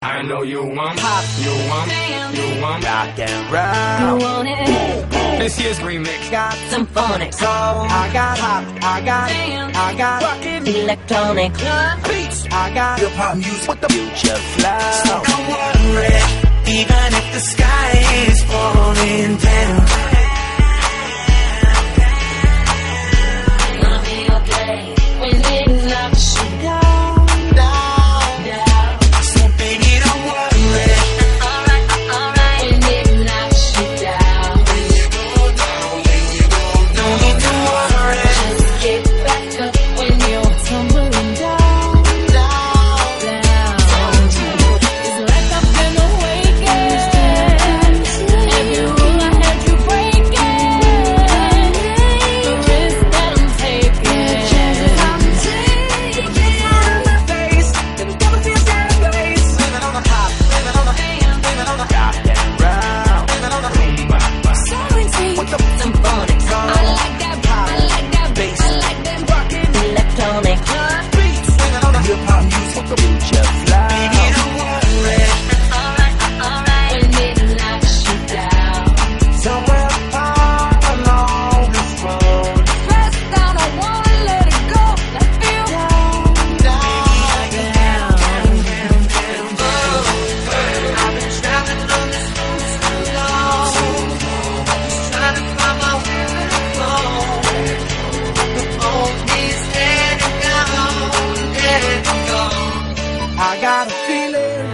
I know you want pop, you want rock and roll. You want it? This year's remix Got some phonics. soul. I got pop, I got Rockin' electronic beats. I got hip hop music with the future flow. So don't worry, even if the sky is falling down. Gonna be okay when it knocks you down. So baby, don't worry. Alright, when it knocks you down. No need to worry. Just get back up when you're tumbling down. It's like I've been awakened. Every rule I had you breaking. The risk that I'm taking. Face, and it's gonna be a sad place. Living on the top, living on the hand, living on the Rock and roll. living on the rumba. So sweet, some phonics. I like that bass. I like that rockin' electronic Beats, living on the hip hop music with the Future flow. baby, don't worry. Alright, when it knocks you down. Somewhere far along this road, Press down, I wanna let it go. I feel down. I've been traveling on this road so long, just trying to find my way to the flow. The old me's letting go. I got a feeling.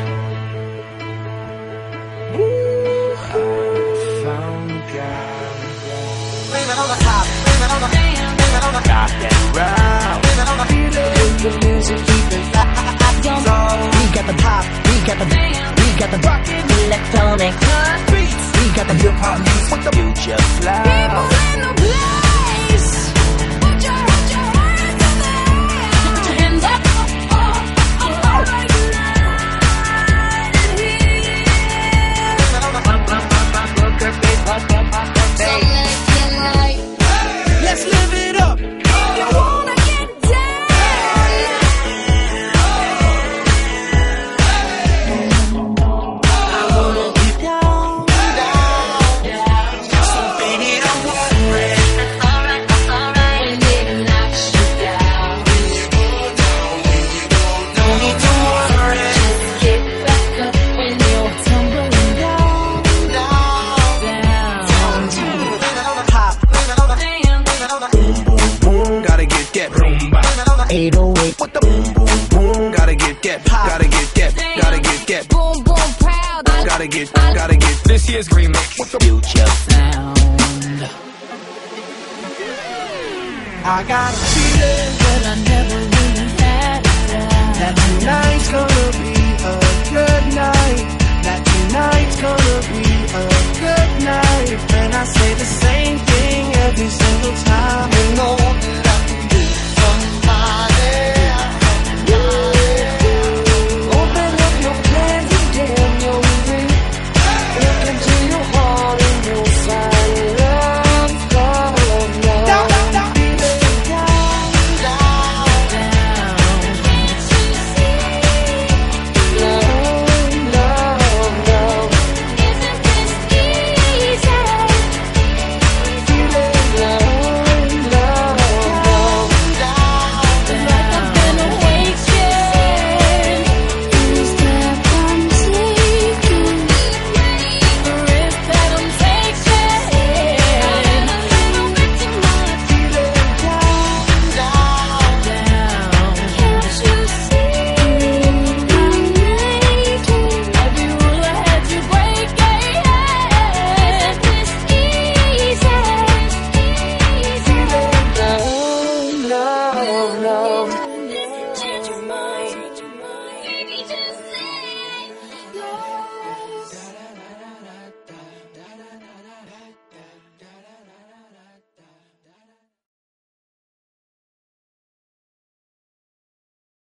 Ooh, I found God. Living on the top, living on the hand, living on the Rock and roll. living on the The music keeping We got the pop, we got the rockin' electronic beats. We got the hip hop music with the future flow. in the place. Put your hands in the air. Put your hands up. I'm alright tonight. Let's live it up. You wanna get down? I wanna get down. So baby, don't worry. Alright, when it knocks you down. No need to worry. Just get back up when you're tumbling down. Living on the top, living on the hand, living on the Boom, gotta get that rumba. 808. With the boom, boom, boom. Gotta get that pop. Gotta get that. Boom, boom, proud. Gotta get this year's remix with the future. Sound. I got a feeling But I never